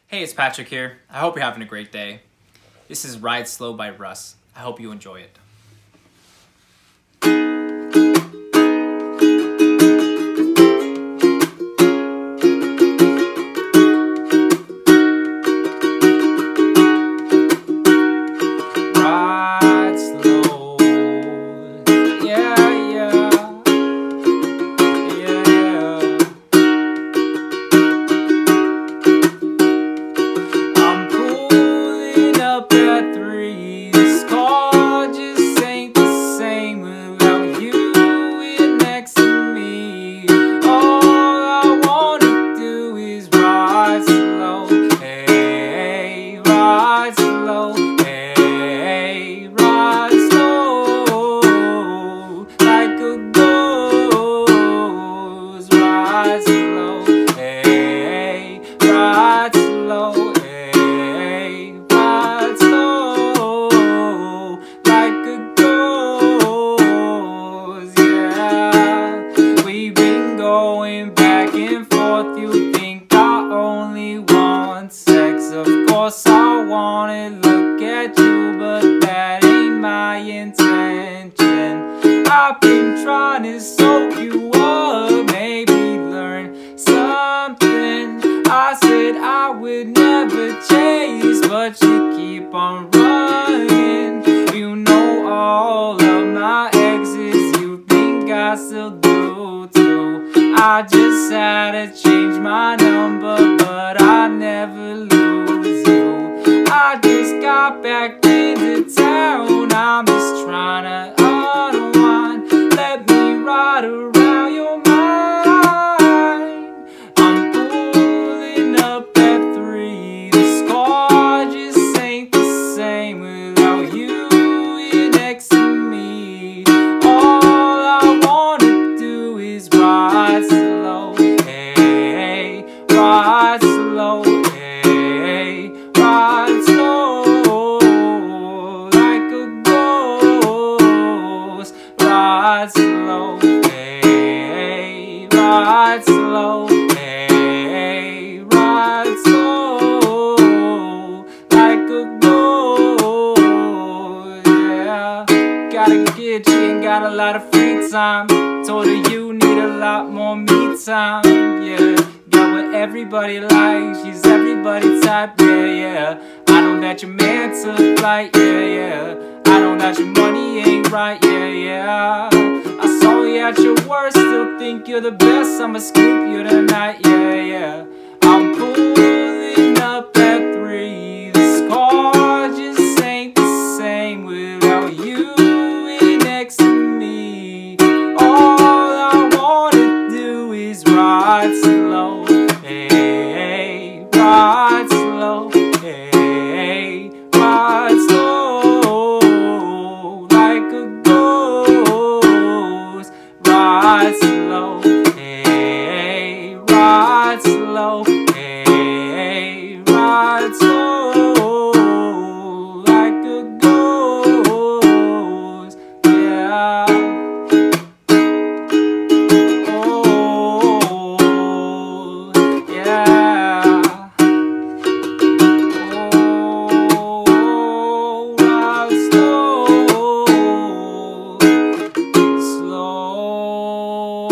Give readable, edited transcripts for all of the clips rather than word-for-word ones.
Hey, it's Patrick here. I hope you're having a great day. This is Ride Slow by Russ. I hope you enjoy it. Ride slow, yeah, yeah, yeah, yeah. I'm pulling up at 3. This car just ain't the same without you here next to me. All I wanna do is ride slow, hey, ride slow, hey, ride slow, like a ghost, ride slow, hey, ride slow, hey, ride slow, like a ghost, yeah. We've been going back and forth, you think I only want sex. Of course I wanna look at you, but that ain't my intention. I've been trying to soak you up, maybe learn something. I said I would never chase, but you keep on running. You know all of my exes, you think I still do too. I just had to change my number, but I never lose you. I just got back into town, I'm just trying to unwind. Let me ride around your mind. I'm pulling up at 3. This car just ain't the same without you here next to me. All I wanna do is ride slow, hey, ride slow, hey, ride slow, like a ghost, ride slow, hey, ride slow, hey, ride slow, like a ghost, yeah. Gotta get you, ain't got a lot of free time. Told her you need a lot more me time, yeah. Got what everybody likes, she's everybody's type, yeah, yeah. I know that your man took flight, yeah, yeah. I know that your money ain't right, yeah, yeah. I saw you at your worst, still think you're the best. I'ma scoop you tonight, yeah, yeah. I'm pulling up at 3. This car just ain't the same without you here next to me. All I wanna do is ride slow, hey, ride slow, hey, ride slow, like a ghost, ride slow, hey, ride slow, hey, ride slow, like a ghost, yeah. Oh, yeah. Oh, ride slow, slow,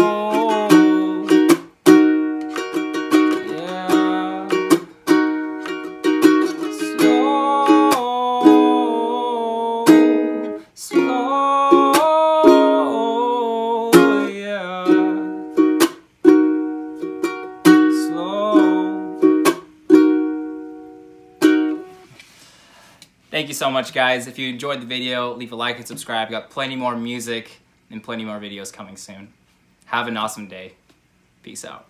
yeah. Slow, slow, yeah. Slow. Thank you so much, guys. If you enjoyed the video, leave a like and subscribe. Got plenty more music and plenty more videos coming soon. Have an awesome day. Peace out.